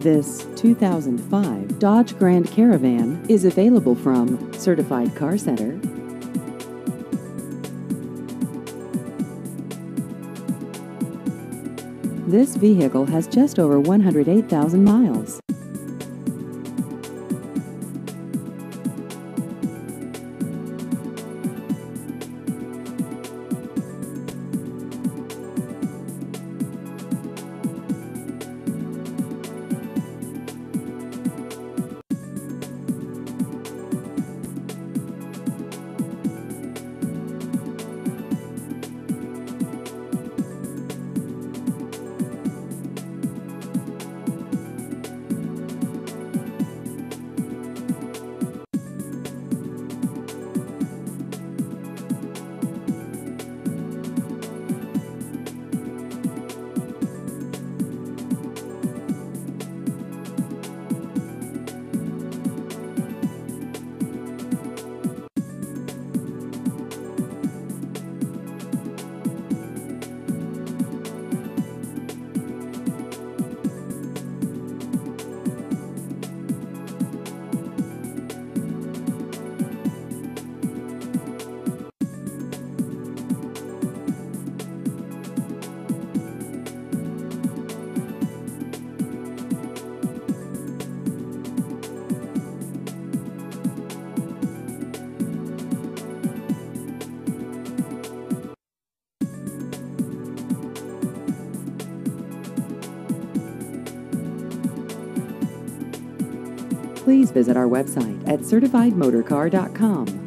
This 2005 Dodge Grand Caravan is available from Certified Car Center. This vehicle has just over 108,000 miles. Please visit our website at certifiedmotorcar.com.